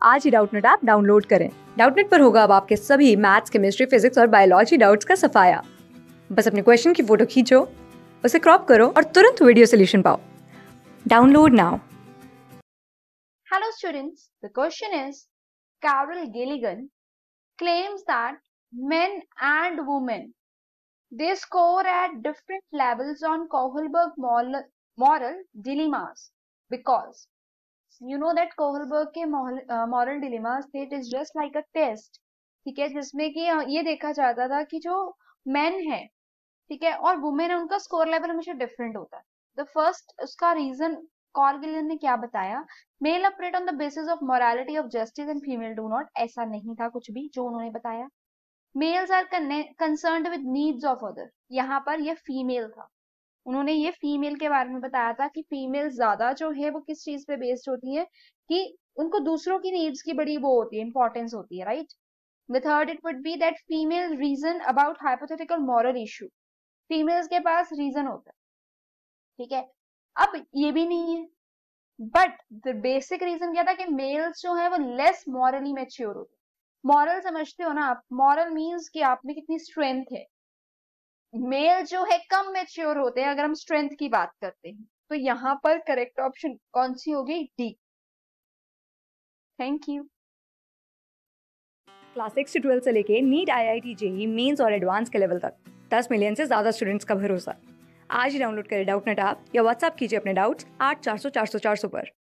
आज ही Doubtnut app download करें। डाउटनेट पर होगा अब आपके सभी मैथ्स, केमिस्ट्री, फिजिक्स और बायोलॉजी डाउट्स का सफाया। बस अपने क्वेश्चन की फोटो खींचो, उसे क्रॉप करो और तुरंत वीडियो सोल्यूशन पाओ। Download now. Hello students, the question is, Carol Gilligan claims that men and women, they score at different levels on Kohlberg moral dilemmas because you know that Kohlberg के moral dilemmas थे, it is just like a test, ठीक है, जिसमें कि ये देखा जाता था कि जो men है, ठीक है, और वुमेन है, उनका स्कोर लेवल हमेशा डिफरेंट होता है। द फर्स्ट उसका रीजन कॉल गिलियन ने क्या बताया, male operate on the basis of morality of justice and female do not, ऐसा नहीं था कुछ भी जो उन्होंने बताया। Males are concerned with needs of other, यहाँ पर ये फीमेल था, उन्होंने ये फीमेल के बारे में बताया था कि फीमेल ज्यादा जो है वो किस चीज पे बेस्ड होती है कि उनको दूसरों की नीड्स की बड़ी वो होती है, इंपॉर्टेंस होती है, right. The third it would be that female reason about hypothetical moral issue, females के पास रीजन होता है, ठीक है। अब ये भी नहीं है, बट द बेसिक रीजन क्या था कि मेल्स जो है वो लेस मॉरली मैच्योर होते हैं। मॉरल समझते हो ना आप, मॉरल मीन्स कि आप में कितनी स्ट्रेंथ है। मेल जो है कम मैच्योर होते हैं अगर हम स्ट्रेंथ की बात करते हैं, तो यहाँ पर करेक्ट ऑप्शन कौन सी होगी, डी। Thank you. क्लास 6 से 12 से लेके नीट, IIT, JEE मेंस और एडवांस के लेवल तक 10 मिलियन से ज्यादा स्टूडेंट्स का भरोसा। आज ही डाउनलोड करें डाउटनेट ऐप या व्हाट्सएप कीजिए अपने डाउट्स 8400 400 400 पर।